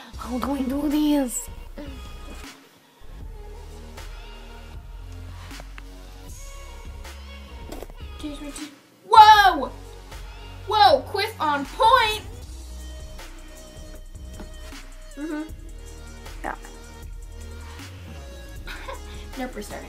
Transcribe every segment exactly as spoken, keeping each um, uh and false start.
How do I do this? Whoa! Whoa, quiff on point! Mm-hmm. Yeah. Nope, we're starting.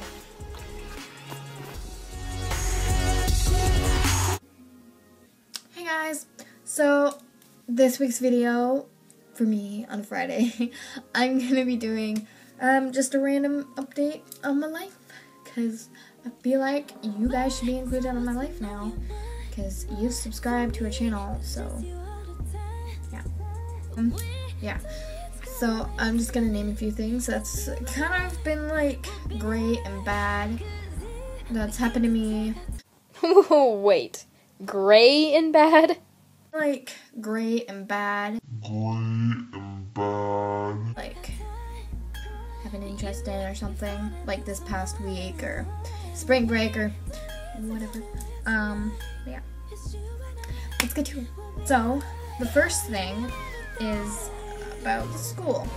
Hey guys, so this week's video for me on Friday, I'm gonna be doing um, just a random update on my life because I feel like you guys should be included in my life now because you subscribed to our channel, so yeah. Um, yeah. So I'm just gonna name a few things that's kind of been like great and bad that's happened to me. Wait, gray and bad? Like great and bad. Great and bad. Like have an interest in or something. Like this past week or spring break or whatever. Um, yeah. Let's get to it. So the first thing is about school.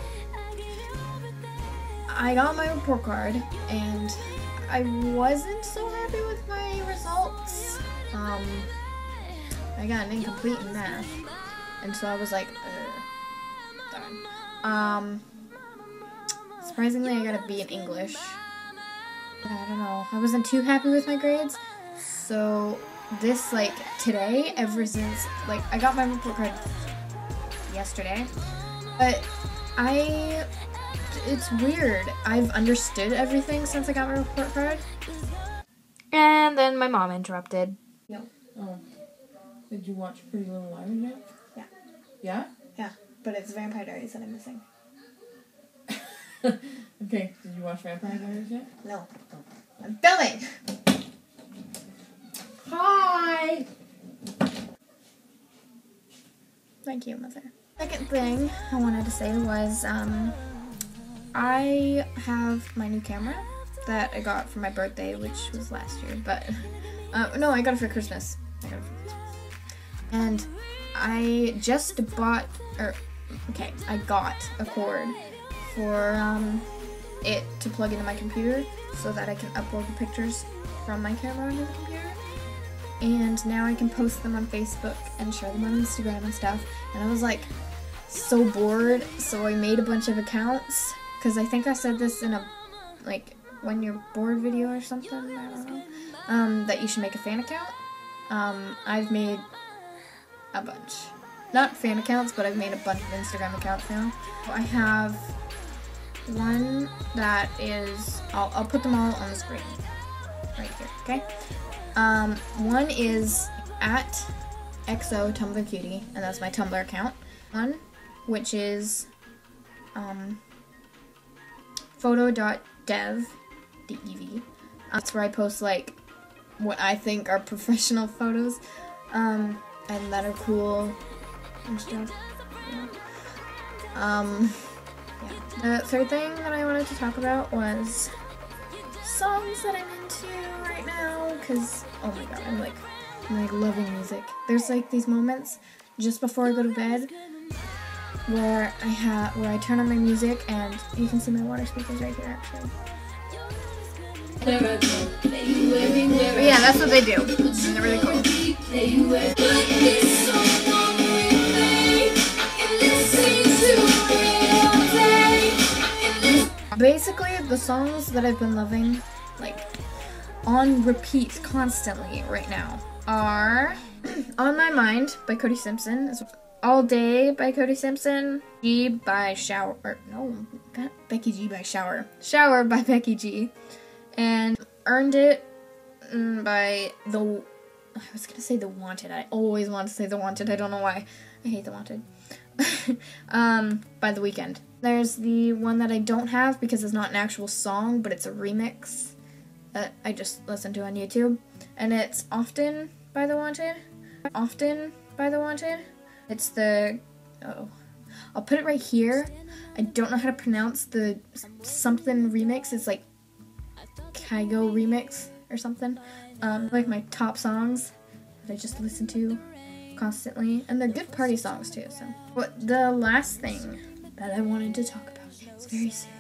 I got my report card and I wasn't so happy with my results. Um, I got an incomplete in math, and so I was like, uh, darn. Um, surprisingly, I got a B in English. I don't know. I wasn't too happy with my grades, so this like today, ever since like I got my report card yesterday. But I, it's weird. I've understood everything since I got my report card. And then my mom interrupted. Yeah. Oh. Did you watch Pretty Little Liars yet? Yeah. Yeah? Yeah, but it's Vampire Diaries that I'm missing. Okay, did you watch Vampire Diaries yet? No. Oh. I'm filming! Hi! Thank you, Mother. Second thing I wanted to say was, um, I have my new camera that I got for my birthday, which was last year, but, uh, no, I got it for Christmas. I got it for Christmas. And I just bought, or, okay, I got a cord for, um, it to plug into my computer so that I can upload the pictures from my camera onto the computer. And now I can post them on Facebook and share them on Instagram and stuff. And I was like, so bored, so I made a bunch of accounts, because I think I said this in a, like, when you're bored video or something, I don't know, um, that you should make a fan account. Um, I've made a bunch. Not fan accounts, but I've made a bunch of Instagram accounts now. I have one that is, I'll, I'll put them all on the screen, right here, okay? Um, one is at X O Tumblr Cutie, and that's my Tumblr account. One, which is um, photo dot dev, D E V. That's where I post like what I think are professional photos, um, and that are cool and stuff. Yeah. Um, yeah. The third thing that I wanted to talk about was songs that I'm into right now, because oh my god, I'm like I'm like loving music. There's like these moments just before I go to bed where I have where I turn on my music, and you can see my water speakers right here actually. But yeah, that's what they do. They're really cool. Basically, the songs that I've been loving, like, on repeat constantly right now are On My Mind by Cody Simpson, All Day by Cody Simpson, G by Shower, or no, Becky G by Shower, Shower by Becky G, and Earned It by The, I was gonna say The Wanted, I always want to say The Wanted, I don't know why, I hate The Wanted, um, by The Weeknd. There's the one that I don't have because it's not an actual song, but it's a remix that I just listened to on YouTube. And it's Often by The Wanted. Often by The Wanted. It's the, oh, I'll put it right here. I don't know how to pronounce the something remix. It's like Kygo remix or something. Um, like my top songs that I just listen to constantly. And they're good party songs too, so. But the last thing that I wanted to talk about. It's very serious.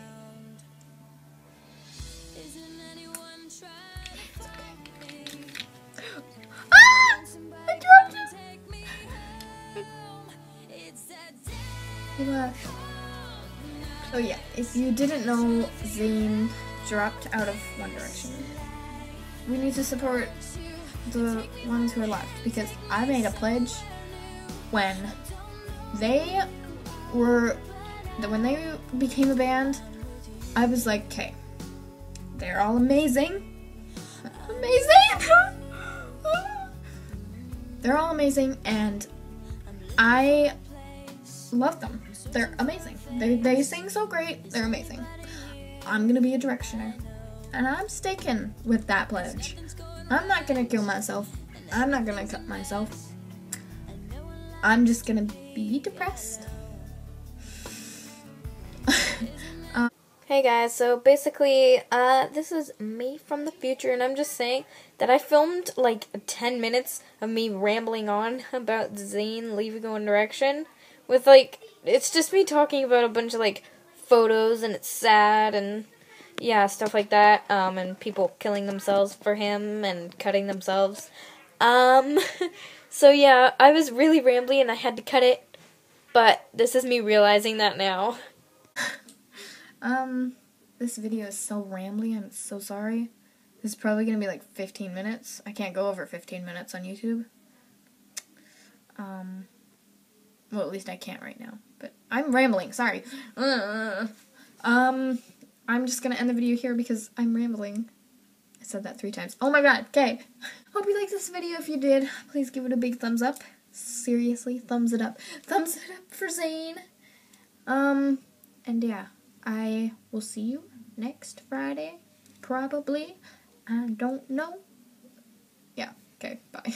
Ah! I dropped it! He left. Oh yeah, if you didn't know, Zayn dropped out of One Direction. We need to support the ones who are left, because I made a pledge when they were, when they became a band, I was like, okay, they're all amazing. Amazing! They're all amazing, and I love them. They're amazing. They, they sing so great. They're amazing. I'm gonna be a Directioner, and I'm sticking with that pledge. I'm not gonna kill myself. I'm not gonna cut myself. I'm just gonna be depressed. um, Hey guys, so basically, uh, this is me from the future, and I'm just saying that I filmed like ten minutes of me rambling on about Zayn leaving One Direction, with like, it's just me talking about a bunch of like photos, and it's sad, and yeah, stuff like that, um, and people killing themselves for him, and cutting themselves, um, so yeah, I was really rambly, and I had to cut it, but this is me realizing that now. Um, this video is so rambly, I'm so sorry. This is probably gonna be like fifteen minutes. I can't go over fifteen minutes on YouTube. Um, well, at least I can't right now, but I'm rambling, sorry. Uh, um, I'm just gonna end the video here because I'm rambling. I said that three times. Oh my god, okay. Hope you liked this video. If you did, please give it a big thumbs up. Seriously, thumbs it up. Thumbs it up for Zayn. Um, and yeah. I will see you next Friday, probably. I don't know. Yeah, okay, bye.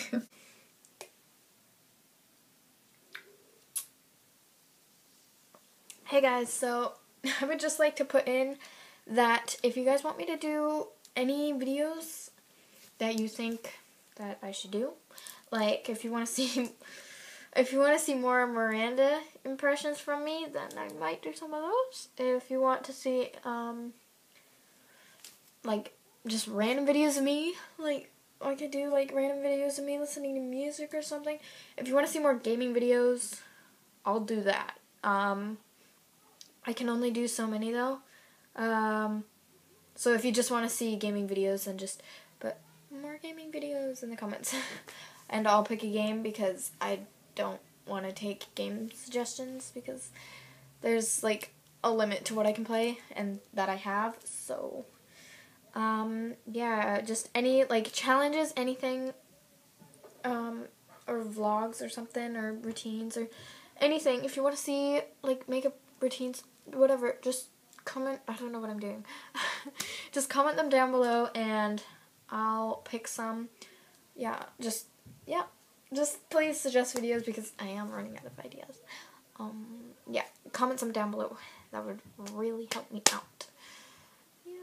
Hey guys, so I would just like to put in that if you guys want me to do any videos that you think that I should do, like if you want to see if you want to see more Miranda impressions from me, then I might do some of those. If you want to see um like just random videos of me, like I could do like random videos of me listening to music or something. If you want to see more gaming videos, I'll do that. Um I can only do so many though. Um, so if you just want to see gaming videos, then just put more gaming videos in the comments. And I'll pick a game because I don't want to take game suggestions because there's like a limit to what I can play and that I have. So, um, yeah, just any like challenges, anything, um, or vlogs or something, or routines or anything. If you want to see like makeup routines, whatever, just comment. I don't know what I'm doing. Just comment them down below and I'll pick some. Yeah, just, yeah, just please suggest videos because I am running out of ideas. Um, yeah, comment some down below. That would really help me out. Yeah.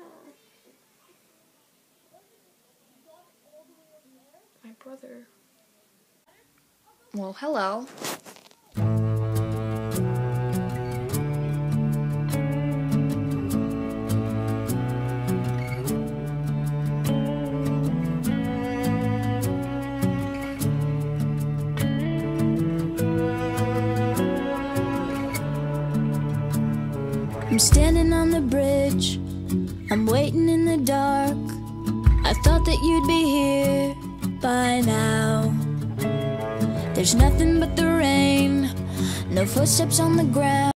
My brother. Well, hello. I'm standing on the bridge, I'm waiting in the dark. I thought that you'd be here by now. There's nothing but the rain, no footsteps on the ground.